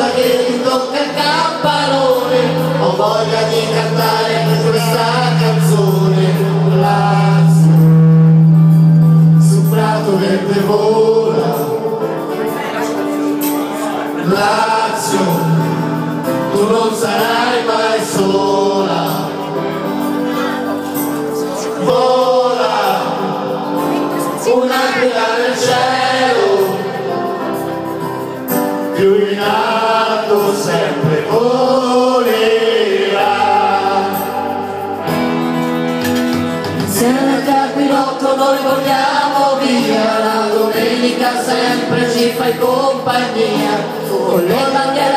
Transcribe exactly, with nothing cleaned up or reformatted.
volta che ti tocca il campanone ho voglia di cantare questa canzone. Lazio, sul prato verde vola. Lazio, tu non sarai mai sola. Vola, un'aquila nel cielo, più in alto sempre volerà. Insieme al capirotto noi vogliamo via, la domenica sempre ci fai compagnia, con le bandiere